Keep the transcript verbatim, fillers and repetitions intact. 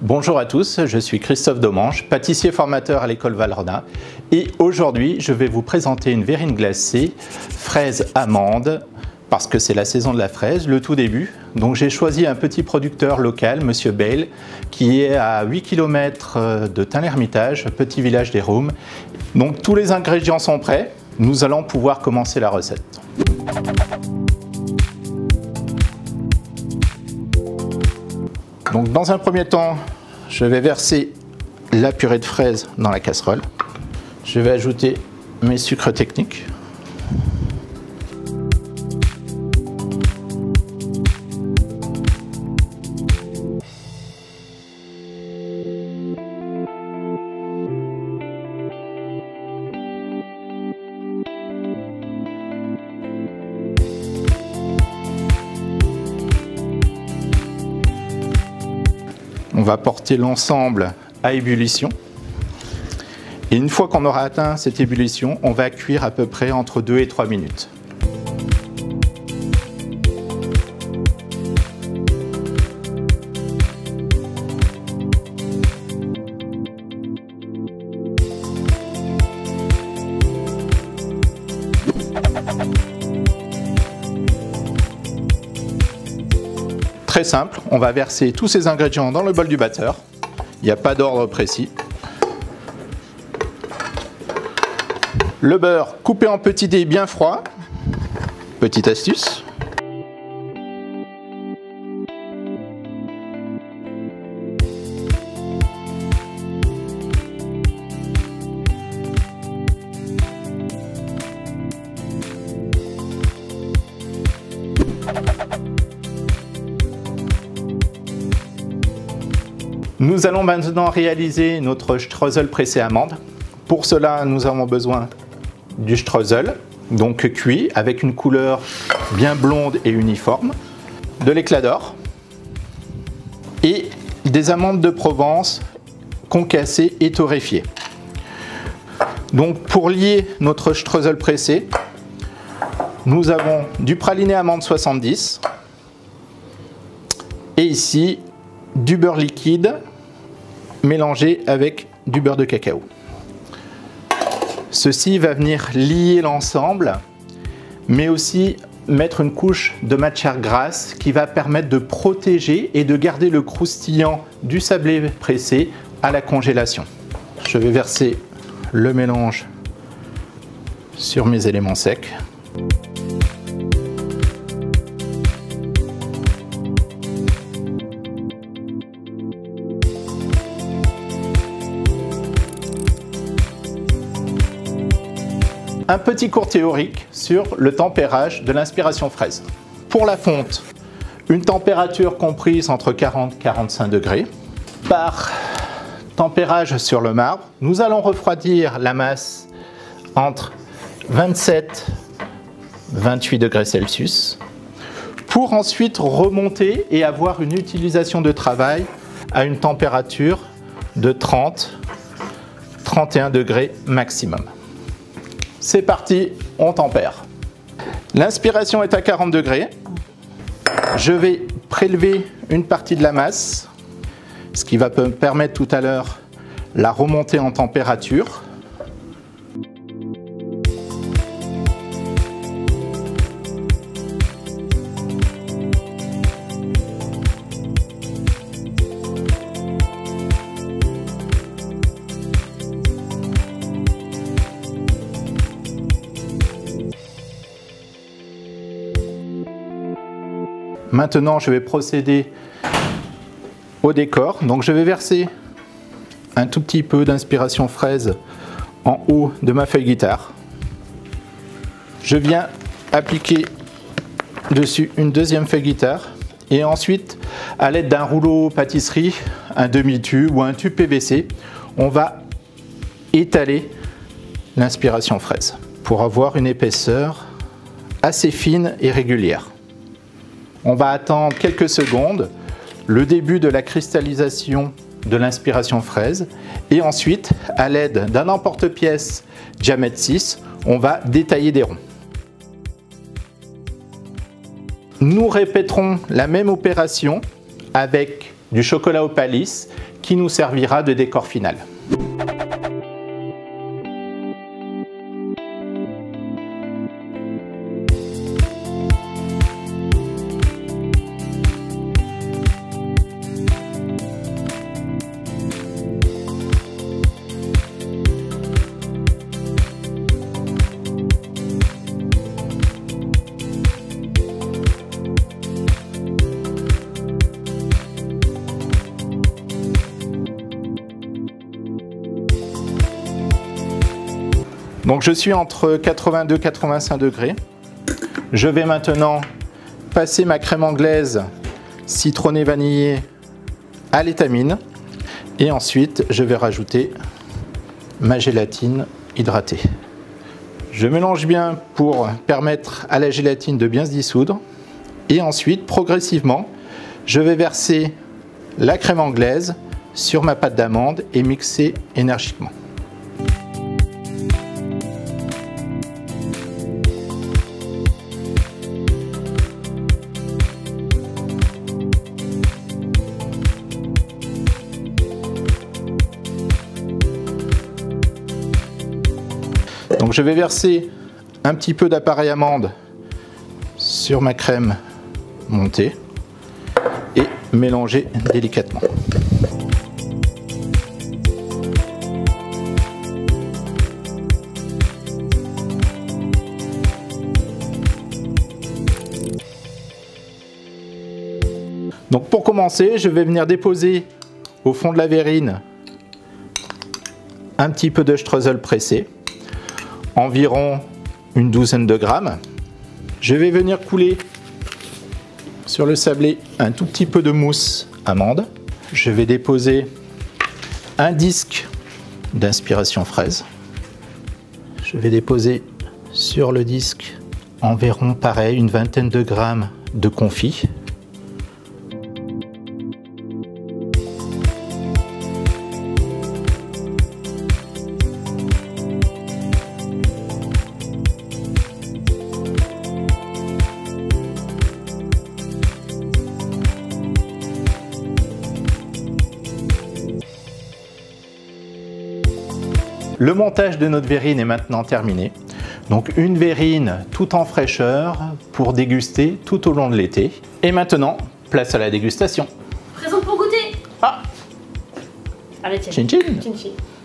Bonjour à tous, je suis Christophe Domange, pâtissier formateur à l'école Valrhona et aujourd'hui je vais vous présenter une verrine glacée fraise amande parce que c'est la saison de la fraise, le tout début. Donc j'ai choisi un petit producteur local, Monsieur Bale, qui est à huit kilomètres de Tain-l'Hermitage, petit village des Roums. Donc tous les ingrédients sont prêts, nous allons pouvoir commencer la recette. Donc dans un premier temps, je vais verser la purée de fraises dans la casserole. Je vais ajouter mes sucres techniques. On va porter l'ensemble à ébullition. Et une fois qu'on aura atteint cette ébullition, on va cuire à peu près entre deux et trois minutes. Très simple, on va verser tous ces ingrédients dans le bol du batteur. Il n'y a pas d'ordre précis. Le beurre coupé en petits dés bien froids. Petite astuce. Nous allons maintenant réaliser notre streusel pressé amande. Pour cela, nous avons besoin du streusel, donc cuit, avec une couleur bien blonde et uniforme, de l'éclat d'or et des amandes de Provence concassées et torréfiées. Donc pour lier notre streusel pressé, nous avons du praliné amande soixante-dix et ici du beurre liquide mélangé avec du beurre de cacao. Ceci va venir lier l'ensemble, mais aussi mettre une couche de matière grasse qui va permettre de protéger et de garder le croustillant du sablé pressé à la congélation. Je vais verser le mélange sur mes éléments secs. Un petit cours théorique sur le tempérage de l'inspiration fraise. Pour la fonte, une température comprise entre quarante et quarante-cinq degrés. Par tempérage sur le marbre, nous allons refroidir la masse entre vingt-sept et vingt-huit degrés Celsius pour ensuite remonter et avoir une utilisation de travail à une température de trente à trente et un degrés maximum. C'est parti, on tempère. L'inspiration est à quarante degrés. Je vais prélever une partie de la masse, ce qui va me permettre tout à l'heure la remontée en température. Maintenant, je vais procéder au décor. Donc, je vais verser un tout petit peu d'inspiration fraise en haut de ma feuille guitare. Je viens appliquer dessus une deuxième feuille guitare et ensuite, à l'aide d'un rouleau pâtisserie, un demi-tube ou un tube P V C, on va étaler l'inspiration fraise pour avoir une épaisseur assez fine et régulière. On va attendre quelques secondes, le début de la cristallisation de l'inspiration fraise et ensuite, à l'aide d'un emporte-pièce diamètre six, on va détailler des ronds. Nous répéterons la même opération avec du chocolat au palice qui nous servira de décor final. Donc je suis entre quatre-vingt-deux et quatre-vingt-cinq degrés. Je vais maintenant passer ma crème anglaise citronnée vanillée à l'étamine et ensuite je vais rajouter ma gélatine hydratée. Je mélange bien pour permettre à la gélatine de bien se dissoudre et ensuite progressivement je vais verser la crème anglaise sur ma pâte d'amande et mixer énergiquement. Donc je vais verser un petit peu d'appareil amande sur ma crème montée et mélanger délicatement. Donc pour commencer, je vais venir déposer au fond de la verrine un petit peu de streusel pressé, environ une douzaine de grammes. Je vais venir couler sur le sablé un tout petit peu de mousse amande. Je vais déposer un disque d'inspiration fraise. Je vais déposer sur le disque environ pareil une vingtaine de grammes de confit. Le montage de notre verrine est maintenant terminé. Donc une verrine tout en fraîcheur pour déguster tout au long de l'été. Et maintenant, place à la dégustation. Présente pour goûter. Ah, Allez, tiens. Chin chin. Chin chin.